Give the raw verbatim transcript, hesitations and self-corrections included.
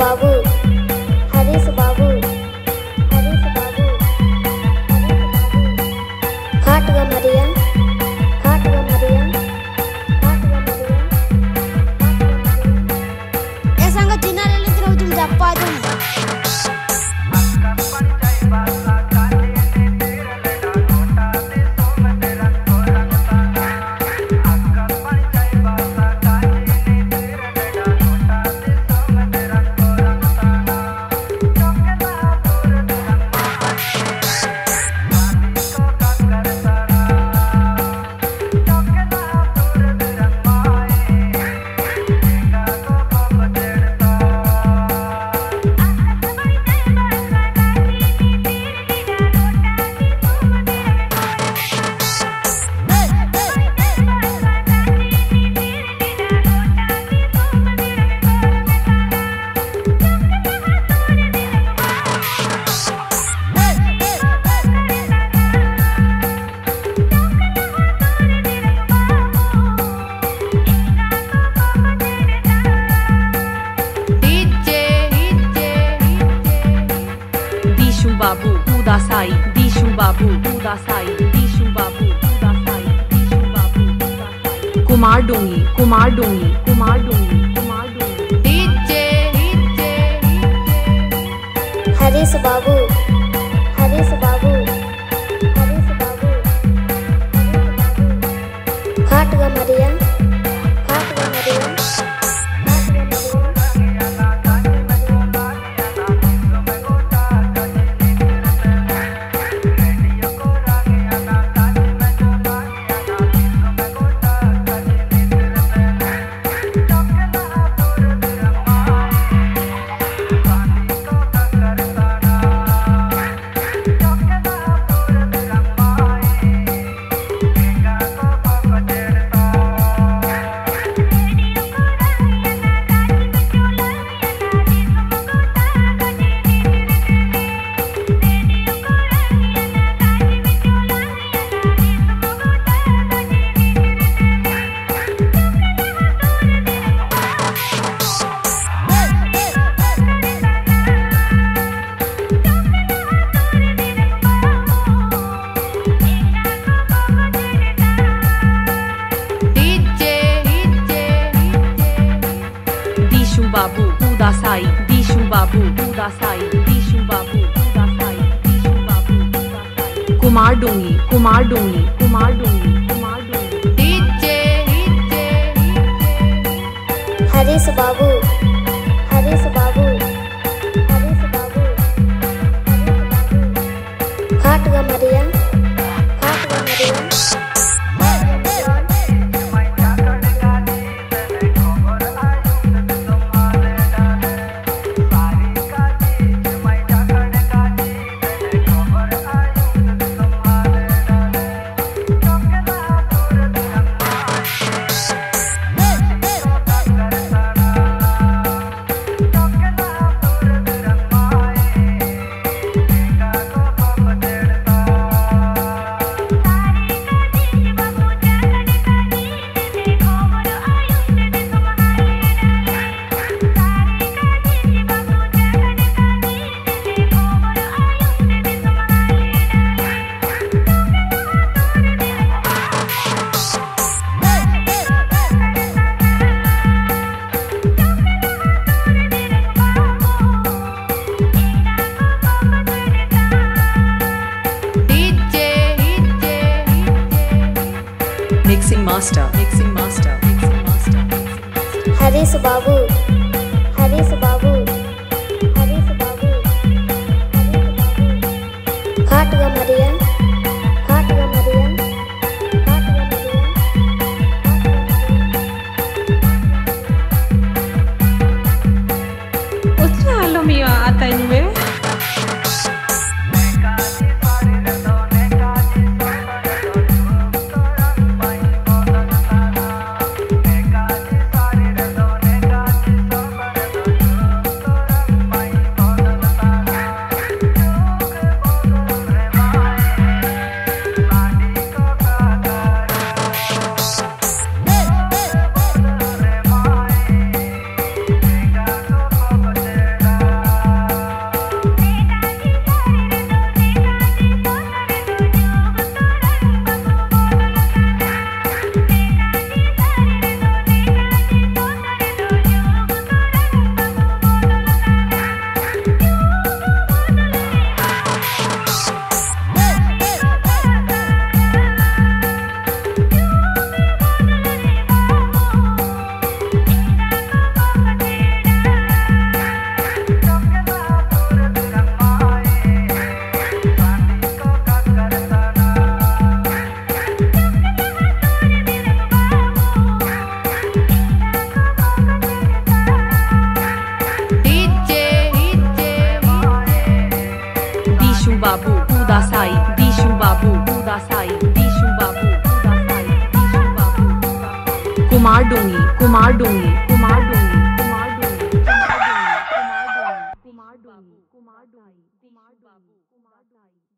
बाबू हरीश बाबू हरीश बाबू हाट गमरिया हाट गमरिया हाट गमरिया ए संग चिनारे लित्र तुम जप्पा तुम बाबू उदासाई दिशु बाबू उदासाई दिशु बाबू उदासाई दिशु बाबू उदासाई कुमार डोंगी कुमार डोंगी कुमार डोंगी कुमार डोंगी डीजे डीजे हरीश बाबू हरीश बाबू हरीश बाबू हाट गमरिया हाट गमरिया बाबू उदासाई दिशु बाबू उदासाई दिशु बाबू उदासाई दिशु बाबू उदासाई कुमार डोंगी कुमार डोंगी कुमार डोंगी कुमार डोंगी डीजे डीजे हरीश बाबू हरीश बाबू हरीश बाबू हाट गमरिया हाट Gamharia Mixing master, mixing master, mixing master. Harish बाबू हरीश बाबू हरीश बाबू हाट गमरिया हाट गमरिया हाट गमरिया Utsna halo mio आता इनमें बाबू उदासाई दीशु बाबू उदासाई दीशु बाबू उदासाई दीशु बाबू कुमार डोंगी कुमार डोंगी कुमार डोंगी कुमार डोंगी कुमार डोंगी कुमार डोंगी कुमार डोंगी कुमार डोंगी कुमार डोंगी कुमार डोंगी